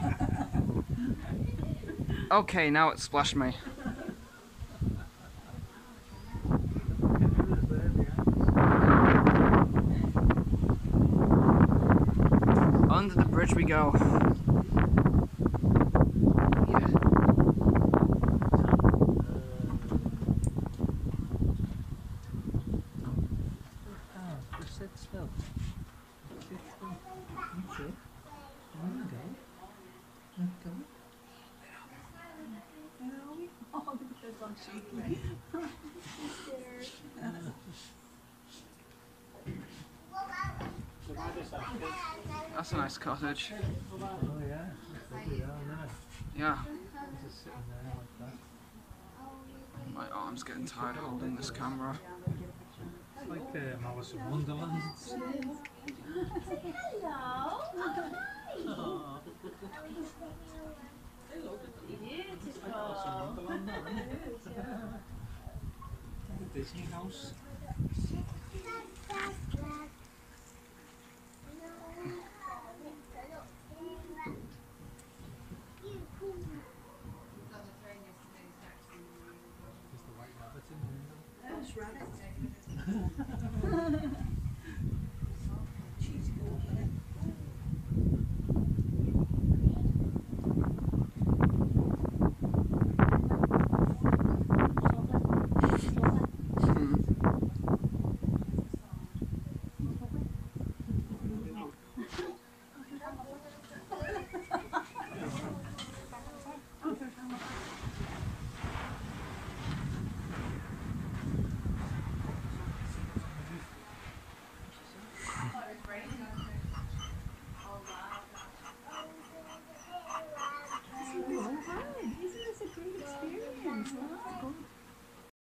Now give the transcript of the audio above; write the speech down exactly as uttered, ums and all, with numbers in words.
Okay, now it splashed me. Under the bridge we go. Yeah. Oh, just sit still. Sit still. That's it. There we go. There we go. Oh, that's on shaky. That's a nice cottage. Oh yeah, that's lovely down there. Yeah. Just sitting there like that. My arm's getting tired holding this camera. It's like um, Alice in Wonderland. Hello. Oh. It's like Alice in Wonderland, isn't it? The Disney house. There's the white rabbit in there. Welsh rabbit. She's good, yeah. Isn't this a great experience? Huh?